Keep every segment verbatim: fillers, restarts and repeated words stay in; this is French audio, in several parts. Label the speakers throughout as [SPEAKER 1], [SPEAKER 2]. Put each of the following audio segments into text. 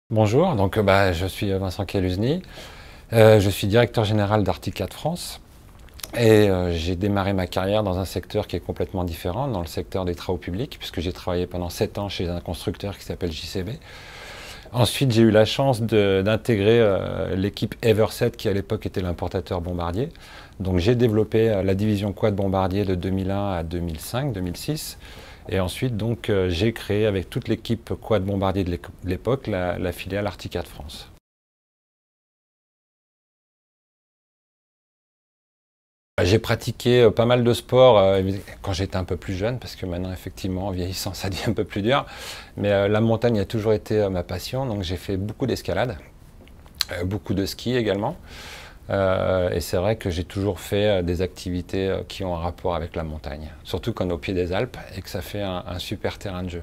[SPEAKER 1] Bonjour, donc euh, bah, je suis Vincent Kaluzny, euh, je suis directeur général d'Arctic Cat France et euh, j'ai démarré ma carrière dans un secteur qui est complètement différent, dans le secteur des travaux publics, puisque j'ai travaillé pendant sept ans chez un constructeur qui s'appelle J C B. Ensuite, j'ai eu la chance d'intégrer euh, l'équipe Everset qui à l'époque était l'importateur Bombardier. Donc j'ai développé euh, la division quad Bombardier de deux mille un à deux mille cinq, deux mille six. Et ensuite, donc, euh, j'ai créé avec toute l'équipe quad Bombardier de l'époque la, la filiale Arctic Cat France. J'ai pratiqué euh, pas mal de sports euh, quand j'étais un peu plus jeune, parce que maintenant, effectivement, en vieillissant, ça devient un peu plus dur. Mais euh, la montagne a toujours été euh, ma passion, donc j'ai fait beaucoup d'escalade, euh, beaucoup de ski également. Euh, et c'est vrai que j'ai toujours fait euh, des activités euh, qui ont un rapport avec la montagne, surtout quand on est au pied des Alpes et que ça fait un, un super terrain de jeu.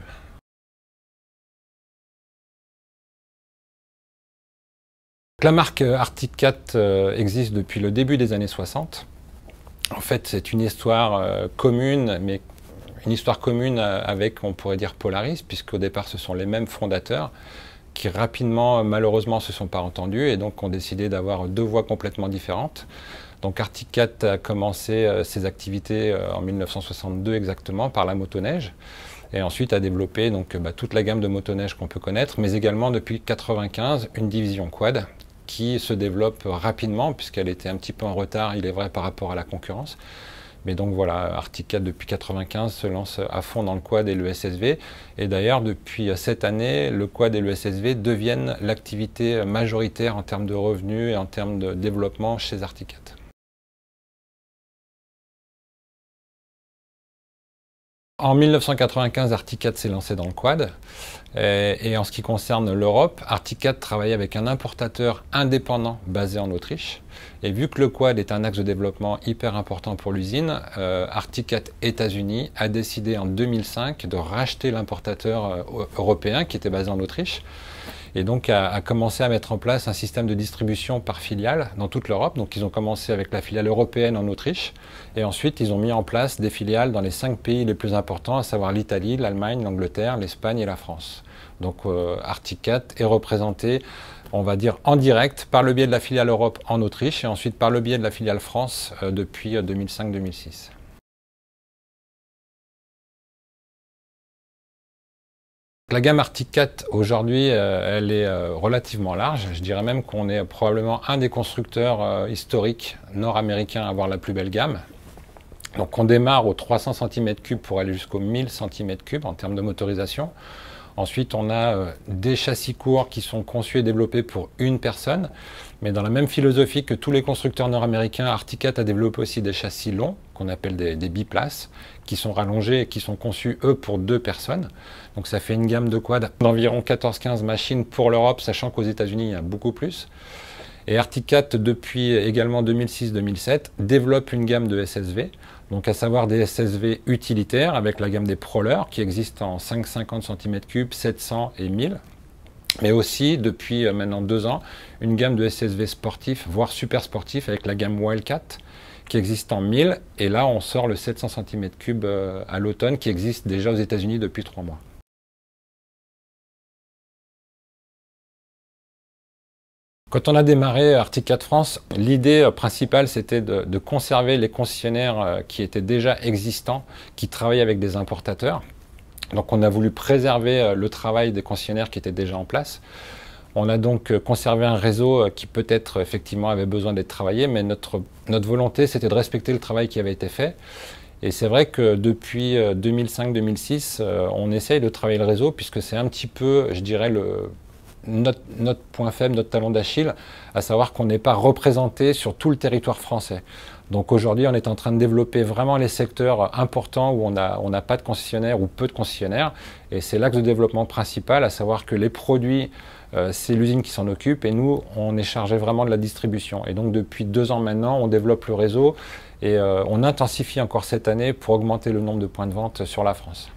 [SPEAKER 1] La marque Arctic Cat euh, existe depuis le début des années soixante. En fait, c'est une histoire euh, commune, mais une histoire commune euh, avec, on pourrait dire, Polaris, puisqu'au départ, ce sont les mêmes fondateurs qui rapidement, malheureusement, se sont pas entendus et donc ont décidé d'avoir deux voies complètement différentes. Donc Arctic Cat a commencé euh, ses activités euh, en mille neuf cent soixante-deux exactement par la motoneige et ensuite a développé donc, bah, toute la gamme de motoneige qu'on peut connaître, mais également depuis mille neuf cent quatre-vingt-quinze une division quad qui se développe rapidement puisqu'elle était un petit peu en retard, il est vrai, par rapport à la concurrence. Mais donc voilà, Arctic Cat depuis mille neuf cent quatre-vingt-quinze se lance à fond dans le quad et le S S V. Et d'ailleurs, depuis cette année, le quad et le S S V deviennent l'activité majoritaire en termes de revenus et en termes de développement chez Arctic Cat. En mille neuf cent quatre-vingt-quinze, Arctic Cat s'est lancé dans le quad. Et, et en ce qui concerne l'Europe, Arctic Cat travaille avec un importateur indépendant basé en Autriche. Et vu que le quad est un axe de développement hyper important pour l'usine, euh, Arctic Cat États-Unis a décidé en deux mille cinq de racheter l'importateur euh, européen qui était basé en Autriche. Et donc a, a commencé à mettre en place un système de distribution par filiale dans toute l'Europe. Donc ils ont commencé avec la filiale européenne en Autriche et ensuite ils ont mis en place des filiales dans les cinq pays les plus importants, à savoir l'Italie, l'Allemagne, l'Angleterre, l'Espagne et la France. Donc euh, Arctic Cat est représenté, on va dire, en direct par le biais de la filiale Europe en Autriche et ensuite par le biais de la filiale France euh, depuis deux mille cinq deux mille six. La gamme Arctic Cat aujourd'hui, euh, elle est euh, relativement large. Je dirais même qu'on est probablement un des constructeurs euh, historiques nord-américains à avoir la plus belle gamme. Donc on démarre aux trois cents centimètres cubes pour aller jusqu'aux mille centimètres cubes en termes de motorisation. Ensuite, on a euh, des châssis courts qui sont conçus et développés pour une personne. Mais dans la même philosophie que tous les constructeurs nord-américains, Arctic Cat a développé aussi des châssis longs, qu'on appelle des, des biplaces, qui sont rallongés et qui sont conçus, eux, pour deux personnes. Donc ça fait une gamme de quad d'environ quatorze quinze machines pour l'Europe, sachant qu'aux États-Unis, il y a beaucoup plus. Et Arctic Cat, depuis également deux mille six deux mille sept, développe une gamme de S S V, donc à savoir des S S V utilitaires avec la gamme des Prowler qui existe en cinq cent cinquante centimètres cubes, sept cents et mille. Mais aussi, depuis maintenant deux ans, une gamme de S S V sportifs, voire super sportifs, avec la gamme Wildcat, qui existe en mille. Et là, on sort le sept cents centimètres cubes à l'automne, qui existe déjà aux États-Unis depuis trois mois. Quand on a démarré Arctic Cat France, l'idée principale, c'était de, de conserver les concessionnaires qui étaient déjà existants, qui travaillaient avec des importateurs. Donc on a voulu préserver le travail des concessionnaires qui étaient déjà en place. On a donc conservé un réseau qui peut-être effectivement avait besoin d'être travaillé, mais notre, notre volonté c'était de respecter le travail qui avait été fait. Et c'est vrai que depuis deux mille cinq deux mille six, on essaye de travailler le réseau puisque c'est un petit peu, je dirais, le, notre, notre point faible, notre talon d'Achille, à savoir qu'on n'est pas représenté sur tout le territoire français. Donc aujourd'hui, on est en train de développer vraiment les secteurs importants où on n'a on n'a pas de concessionnaires ou peu de concessionnaires. Et c'est l'axe de développement principal, à savoir que les produits, euh, c'est l'usine qui s'en occupe et nous, on est chargé vraiment de la distribution. Et donc depuis deux ans maintenant, on développe le réseau et euh, on intensifie encore cette année pour augmenter le nombre de points de vente sur la France.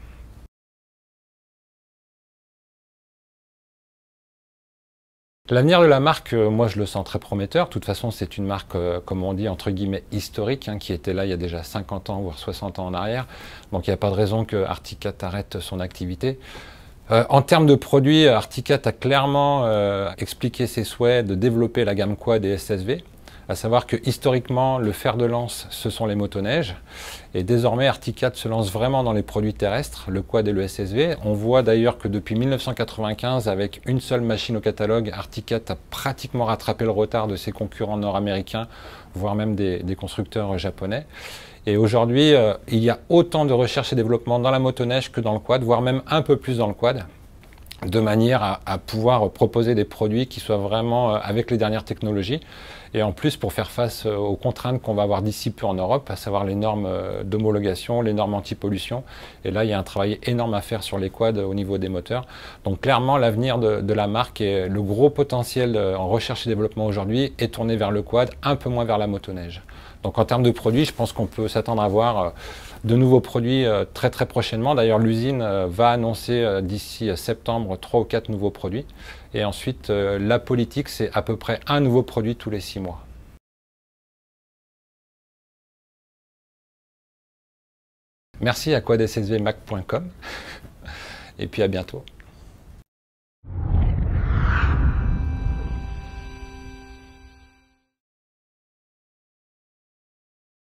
[SPEAKER 1] L'avenir de la marque, moi je le sens très prometteur. De toute façon, c'est une marque, comme on dit, entre guillemets historique, hein, qui était là il y a déjà cinquante ans, voire soixante ans en arrière. Donc il n'y a pas de raison que Arctic Cat arrête son activité. Euh, en termes de produits, Arcticat a clairement euh, expliqué ses souhaits de développer la gamme quad et S S V, à savoir que historiquement, le fer de lance, ce sont les motoneiges, et désormais Arcticat se lance vraiment dans les produits terrestres, le quad et le S S V. On voit d'ailleurs que depuis mille neuf cent quatre-vingt-quinze, avec une seule machine au catalogue, Arcticat a pratiquement rattrapé le retard de ses concurrents nord-américains, voire même des, des constructeurs japonais. Et aujourd'hui, euh, il y a autant de recherche et développement dans la motoneige que dans le quad, voire même un peu plus dans le quad, de manière à, à pouvoir proposer des produits qui soient vraiment euh, avec les dernières technologies. Et en plus, pour faire face euh, aux contraintes qu'on va avoir d'ici peu en Europe, à savoir les normes euh, d'homologation, les normes anti-pollution. Et là, il y a un travail énorme à faire sur les quads au niveau des moteurs. Donc clairement, l'avenir de, de la marque et le gros potentiel euh, en recherche et développement aujourd'hui est tourné vers le quad, un peu moins vers la motoneige. Donc en termes de produits, je pense qu'on peut s'attendre à voir euh, de nouveaux produits euh, très très prochainement. D'ailleurs, l'usine euh, va annoncer euh, d'ici septembre trois ou quatre nouveaux produits. Et ensuite, euh, la politique, c'est à peu près un nouveau produit tous les six mois. Merci à quad s s v mac point com et puis à bientôt.